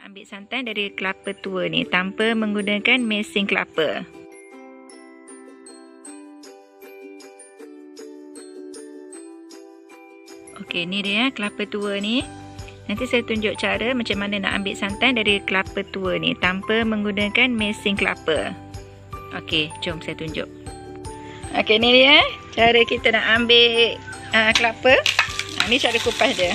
ambil santan dari kelapa tua ni tanpa menggunakan mesin kelapa. Okey, ni dia kelapa tua ni. Nanti saya tunjuk cara macam mana nak ambil santan dari kelapa tua ni tanpa menggunakan mesin kelapa. Okey, jom saya tunjuk. Okey, ni dia cara kita nak ambil kelapa. Ni cara kupas dia.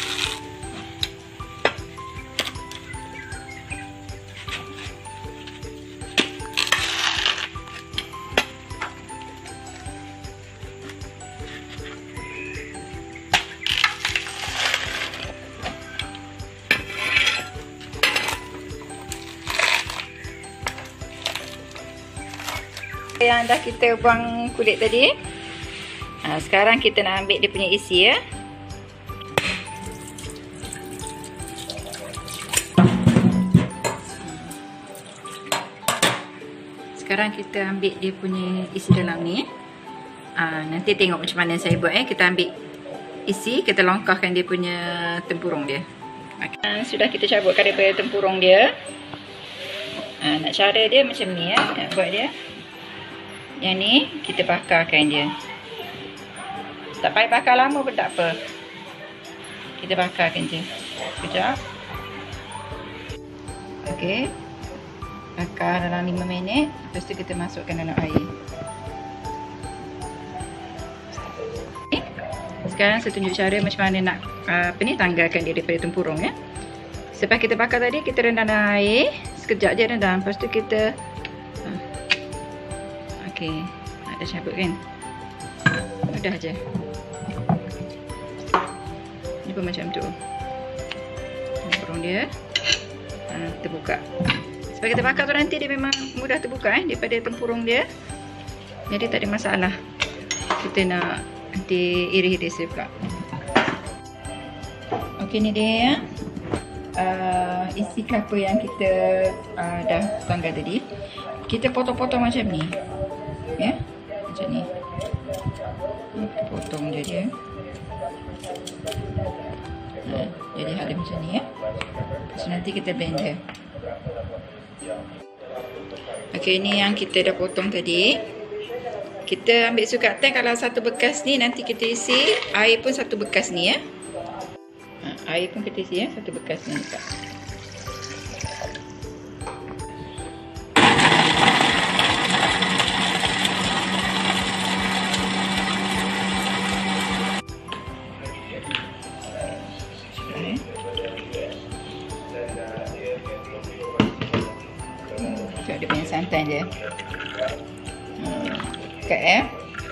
Yang dah kita buang kulit tadi. Sekarang kita nak ambil dia punya isi ya. Sekarang kita ambil dia punya isi dalam ni. Nanti tengok macam mana saya buat Kita ambil isi, kita longkahkan dia punya tempurung dia. Sudah kita cabutkan daripada tempurung dia. Nak cara dia macam ni ya, nak buat dia. Yang ni kita bakarkan dia. Tak payah bakar lama pun tak apa. Kita bakarkan je. Sekejap. Okey. Bakar dalam 5 minit. Lepas tu kita masukkan dalam air. Sekarang saya tunjuk cara macam mana nak tanggalkan dia daripada tempurung ya. Selepas kita bakar tadi, kita rendam dalam air. Sekejap je rendam. Lepas tu kita okey, ada cabut kan? Mudah je. Ni pun macam tu. Tempurung dia terbuka. Sebab kita bakar tu nanti dia memang mudah terbuka daripada tempurung dia. Jadi tak ada masalah. Kita nak nanti iris-iris dia pula. Okey, ni dia isi kelapa yang kita dah tanggal tadi. Kita potong-potong macam ni. Ya, macam ni. Potong je dia. Jadi ada macam ni ya. So nanti kita blend dia. Okey, ni yang kita dah potong tadi. Kita ambil sukatan, kalau satu bekas ni nanti kita isi air pun satu bekas ni ya. Air pun kita isi ya, satu bekas ni juga. Dia punya santan dia. Dekat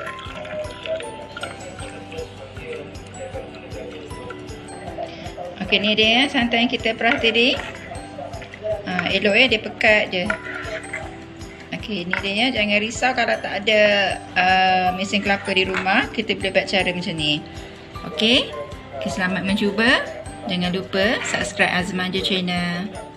Okey, ni dia santan yang kita peras tadi. Elok dia pekat je. Okey, ni dia jangan risau kalau tak ada mesin kelapa di rumah, kita boleh buat cara macam ni. Okey. Selamat mencuba. Jangan lupa subscribe Azmanja channel.